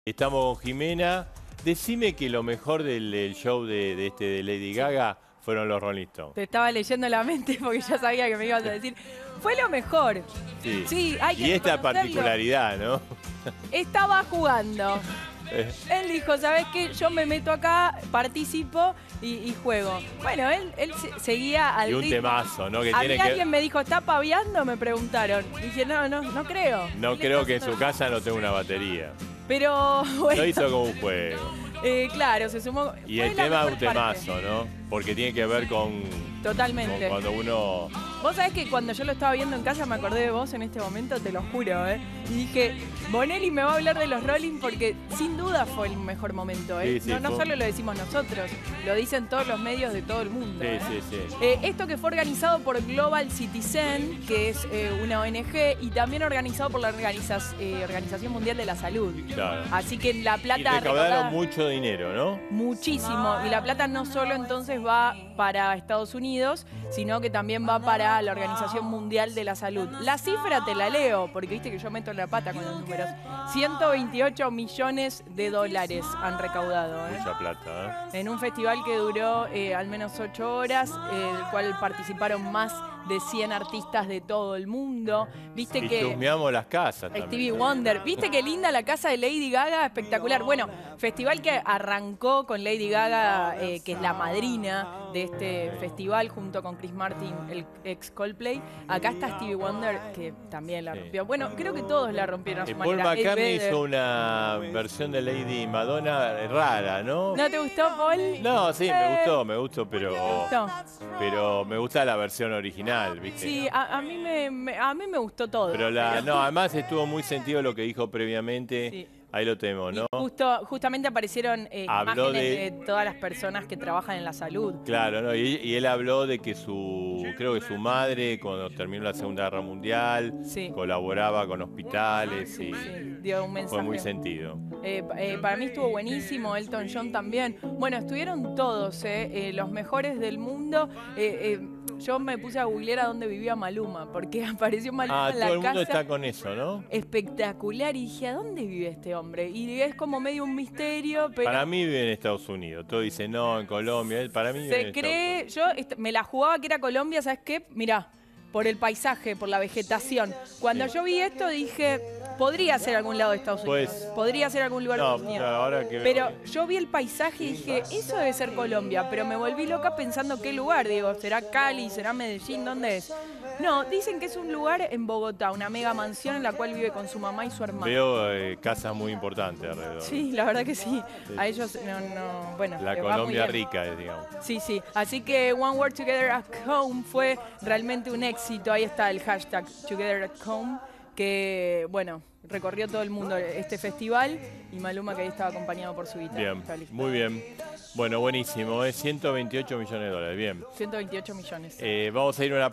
Estamos con Jimena. Decime que lo mejor del show de Lady Gaga fueron los Rolling Stones. Te estaba leyendo la mente porque ya sabía que me ibas a decir. Fue lo mejor. Sí, Sí, hay que y esta reconocerlo. particularidad, ¿no? Estaba jugando. Él dijo, ¿sabes qué? Yo me meto acá, participo y juego. Bueno, él seguía al Y un ritmo. temazo, ¿no? Que A tiene mí alguien me dijo, ¿está paviando? Me preguntaron. Dije, no creo. No Él creo está que en su haciendo- casa no tenga una batería. Pero bueno, Lo hizo como un juego. claro, se sumó. Y Fue el la tema es mejor un parte. temazo, ¿no? Porque tiene que ver con Totalmente. cuando uno... Vos sabés que cuando yo lo estaba viendo en casa me acordé de vos en este momento, te lo juro, ¿eh? Y dije, Bonelli me va a hablar de los Rolling porque sin duda fue el mejor momento, ¿eh? Sí, sí, no fue- solo lo decimos nosotros, lo dicen todos los medios de todo el mundo. Sí, ¿eh? sí, sí. Esto que fue organizado por Global Citizen, que es una ONG, y también organizado por la Organización Mundial de la Salud. Claro. Así que La Y Plata recaudaron mucho dinero, ¿no? muchísimo. Y la plata no solo entonces va para Estados Unidos, sino que también va para la Organización Mundial de la Salud. La cifra te la leo, porque viste que yo meto la pata con los números. 128 millones de dólares han recaudado, ¿eh? Mucha plata, En un festival que duró al menos 8 horas, el cual participaron más de 100 artistas de todo el mundo. Viste Y que... chusmeamos las casas Stevie también. Wonder. ¿Viste qué linda la casa de Lady Gaga? Espectacular. Bueno, festival que arrancó con Lady Gaga, que es la madrina de este festival, junto con Chris Martin, el ex Coldplay. Acá está Stevie Wonder, que también la Sí. rompió. Bueno, creo que todos la rompieron a su Paul manera. Eddie McCartney Vedder. hizo una versión de Lady Madonna rara, ¿no? ¿No te gustó, Paul? No, sí, me gustó, pero me gusta la versión original, ¿viste? Sí, a mí me gustó todo. Pero no, además estuvo muy sentido lo que dijo previamente. Sí. Ahí lo tenemos, ¿no? Justamente aparecieron Habló imágenes de todas las personas que trabajan en la salud. Claro, ¿no? Y él habló de que creo que su madre, cuando terminó la Segunda Guerra Mundial, Sí. colaboraba con hospitales y Sí, dio un mensaje. fue muy sentido. Para mí estuvo buenísimo, Elton John también. Bueno, estuvieron todos, los mejores del mundo. Yo me puse a googlear a dónde vivía Maluma, porque apareció Maluma en la Todo el mundo casa. está con eso, ¿no? Espectacular, y dije, ¿a dónde vive este hombre? Y es como medio un misterio, pero Para mí vive en Estados Unidos. Todos dicen, no, en Colombia. Para mí vive en se Estados cree, yo me la jugaba que era Colombia, ¿sabes qué? Mirá, por el paisaje, por la vegetación. Cuando Sí. yo vi esto dije, podría ser algún lado de Estados Unidos, Pues- podría ser algún lugar de No, Estados Unidos. ahora que... Pero yo vi el paisaje y dije, eso debe ser Colombia, pero me volví loca pensando qué lugar, digo, ¿será Cali, será Medellín, dónde es? No, dicen que es un lugar en Bogotá, una mega mansión en la cual vive con su mamá y su hermano. Veo casas muy importantes alrededor. Sí, la verdad que sí. A ellos bueno, La les va muy Colombia bien. rica, digamos. Sí, sí. Así que One Word Together at Home fue realmente un éxito. Ahí está el hashtag Together at Home, que, bueno, recorrió todo el mundo este festival, y Maluma, que ahí estaba acompañado por su guitarra. Bien, Está listo. muy bien. Bueno, buenísimo. 128 millones de dólares. Bien. 128 millones. Vamos a ir a una